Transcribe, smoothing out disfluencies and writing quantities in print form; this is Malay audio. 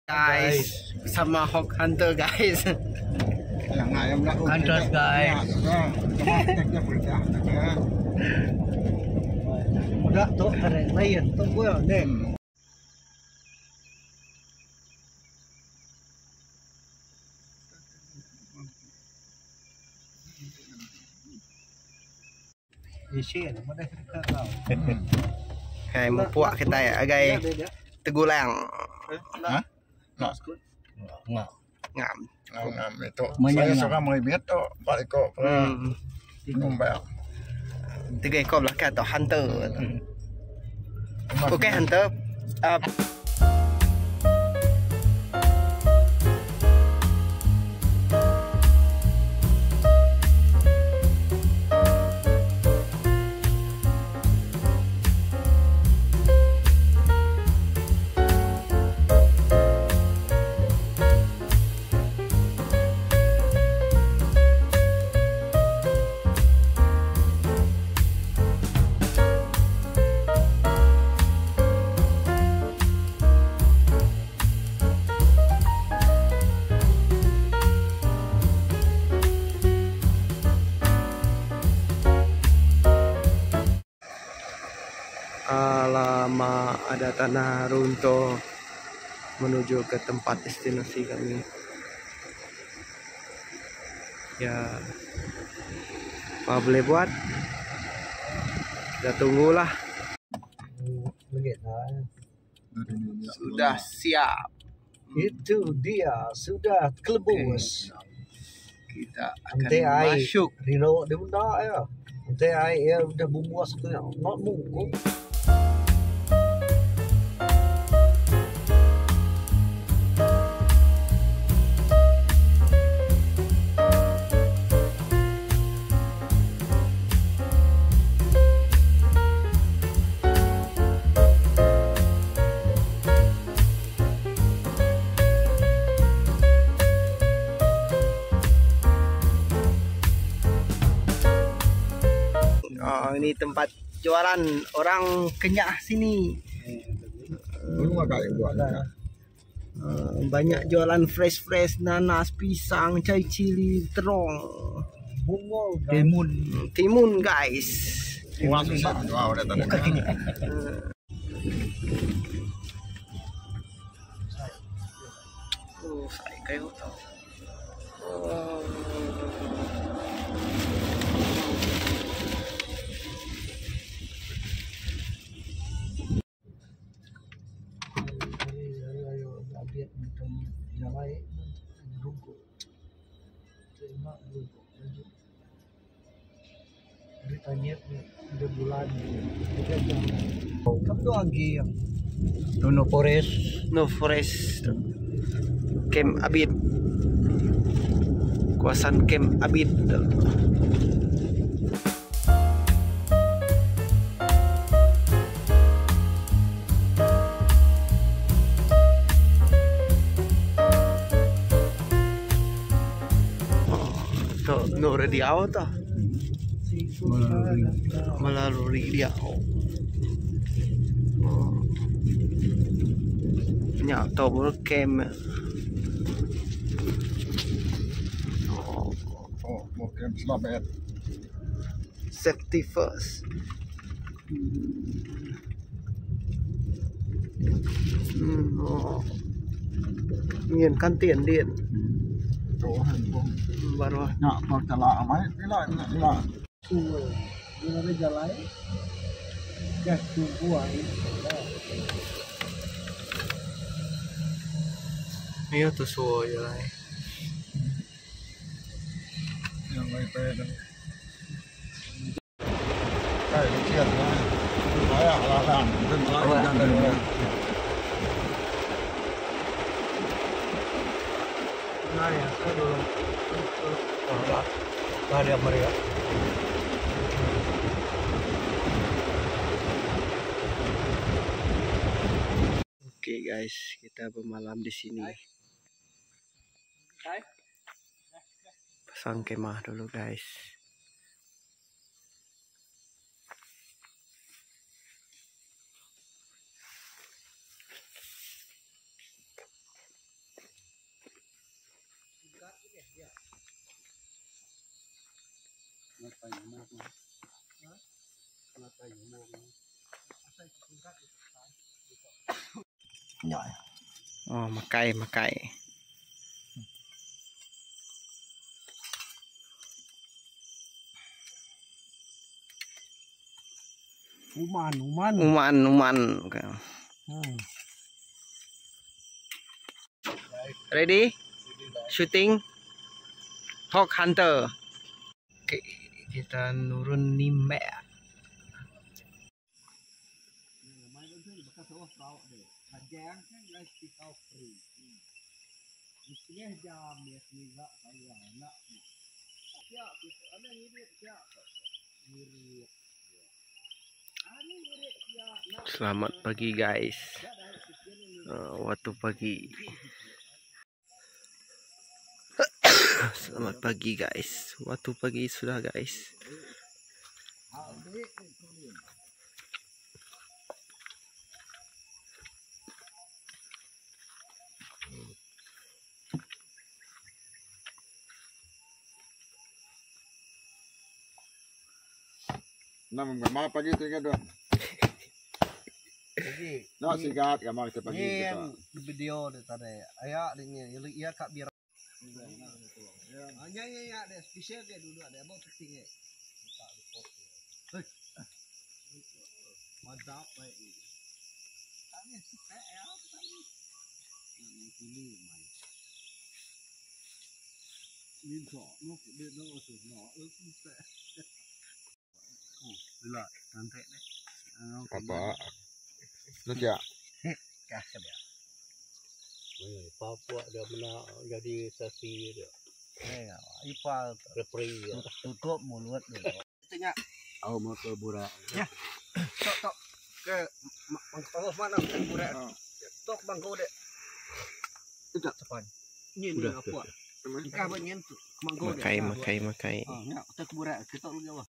Guys, sama Hawk Hunter guys. Hunter guys. Udah tuh keren lain tuh gue deh. Isi nama deh kau. Kayak mau puak kita ya, guys. Tegulang. Hah? Nggak. Ngam. Ngam itu. Saya suka melibet tuh, balik kok nombak. 3 ekor belakang atau Hunter. Oke, Hunter. Lama ada tanah runtuh menuju ke tempat destinasi kami. Ya, apa boleh buat? Kita tunggulah. Sudah siap. Itu dia sudah kelebus. Kita akan masuk. Rino dia benda ya. Nanti air udah bumbu asapnya, not bungkus. Oh, ini tempat jualan orang Kenyah sini. Banyak jualan fresh nanas, pisang, cai cili, terong, timun guys. Wah, susah. Wah, udah tadi. Saya kayak tahu. Ditanya udah bulan kamu doang yang No Forest Camp Abid, kawasan Camp Abid. No Riau toh melalui Riau. Nhà tổ bữa kem. Một kem Slabet. Safety first. Nghiền căn tiền điện. Chỗ hành không. Baru. Nggak, mau telah amai, tidak. Ini ada jalan gas tungguan. Iya tuh suo ya. Yang lain pada. Kayak lihat lah. Saya halangan, dan lain. Nah ya, saya dulu. Ada Maria. Oke guys, kita bermalam di sini. Pasang kemah dulu guys. Nhỏ. Mà cay mà cay. Uman. Okay. Ready? Shooting. Hawk Hunter. Oke, kita nurun Nime. Selamat pagi guys. Waktu pagi. Selamat pagi guys. Waktu pagi sudah guys. Nama gambar pagi tu kan doang. Jadi, Nak sigat gambar kita pagi ini kita. video dia tadi. Ayak ini, ia kak biar. Hanya ya, ada spesial dia dulu ada apa penting eh. Mantap baik. Tanya suka ya, tadi. Ini mai. Ini kok, nuk dia nak usul nak, suka. Bila nanti deh. Apa? Nanti ya. Kasih dia. Papua dia pernah jadi saksi dia. Ipal Referee ya. tutup mulut dia. Tanya. Oh mau ke Bura. Ya. Tok ke Bangkok mana ke Bura. Tok Bangkok dek. Tidak cepat. Ini apa? Kah banyak tu. Bangkok dek. Makai. Oh, ya, kita ke Bura, kita lu jawab.